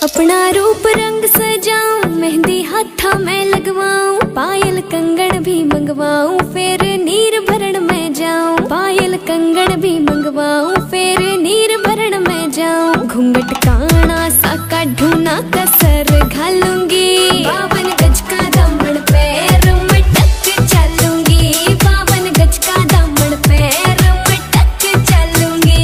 अपना रूप रंग सजाऊं, मेहंदी हाथा में लगवाऊं, पायल कंगन भी मंगवाऊं, फिर नीर भरण में जाऊं। पायल कंगन भी मंगवाऊं, फिर नीर भरण में जाऊं। घूंघट काना सा काढूं ना कसर घालूंगी, 52 गज का दामन पैर मटक चलूंगी, 52 गज का दामन पैर मटक चलूंगी।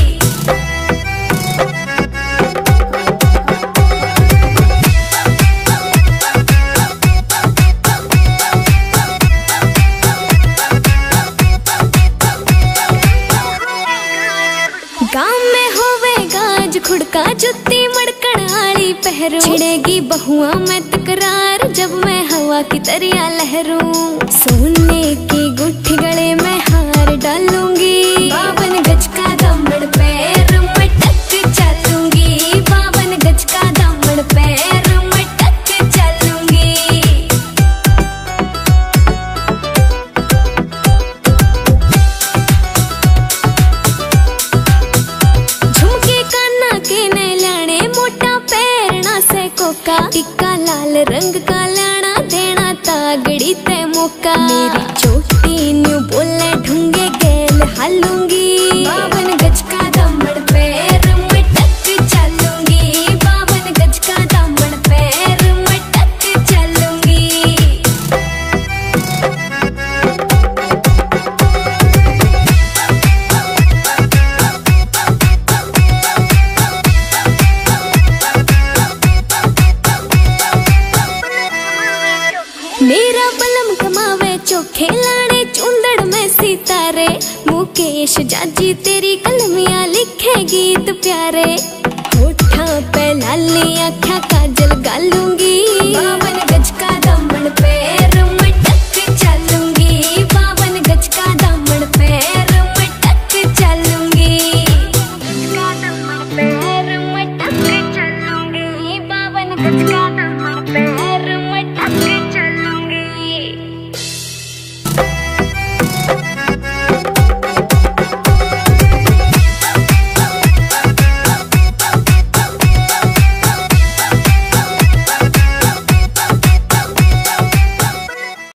गाँव में होवे गाज खुड़का, जुत्ती मड़कन आली पहरू, छिड़ेगी बहुआ में तकरार जब मैं हवा की तरिया लहरूं। सोने की गुट्ठी गले में हार डालूंगी, 52 गज का दामन पैर मटक चलूंगी, 52 गज का दामन पैर मटक चलूंगी। टिक्का लाल रंग का लाना देना तागड़ी ते मौका, मेरी चोटी न्यू बोले ढूंगे गेल हालूंगी, 52 गज का दामन पैर मटक चलूंगी, 52 गज का दामन पैर मटक चलूंगी। मेरा बलम कमावे चोखे लाने चूंदड़ में सितारे, मुकेश जाजी तेरी कलमियां लिखे गीत प्यारे। होठा पे लाली आँखा